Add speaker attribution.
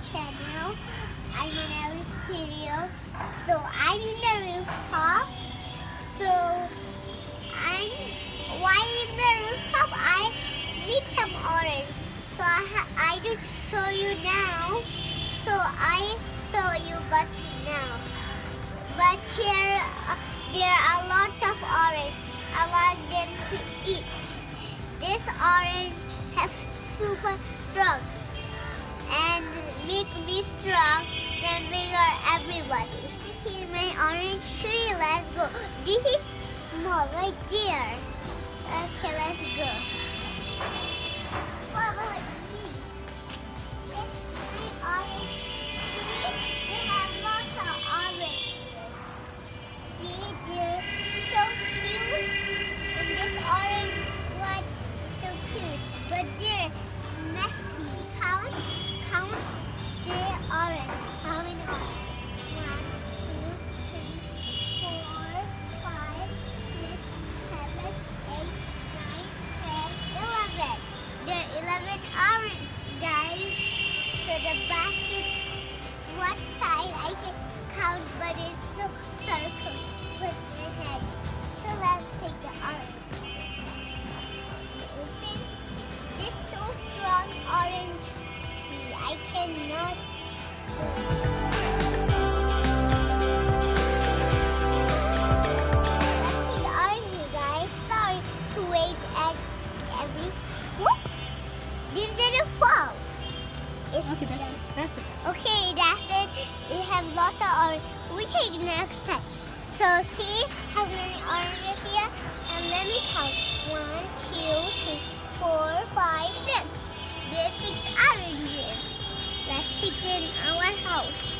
Speaker 1: channel. I'm in Ellie's studio. So I'm in the rooftop. So why in the rooftop? I need some orange. So I do show you now. So I show you but now. But here there are lots of orange. I like them to eat. This orange has super strong and make me strong then bigger everybody. This is my orange tree. Let's go. This is small right there. Okay, let's go. Follow me. This is my orange tree. They have lots of orange. See, they're so cute. And this orange one is so cute. But they're messy. Count the orange. How many orange? 1, 2, 3, 4, 5, 6, 7, 8, 9, 10, 11. There are 11 orange, guys. So the basket, what side I can count, but it's so circle. Put my head. So let's take the orange. Open. This so strong orange tree. I cannot. Let's take the orange, you guys. Sorry to wait at every. Whoop! This didn't fall.
Speaker 2: Okay, that's it.
Speaker 1: Okay, that's it. We have lots of orange. We take next time. So see how many oranges here? And let me count. 1, 2, 3, 4, 5, 6. There are 6 oranges. Let's take them in our house.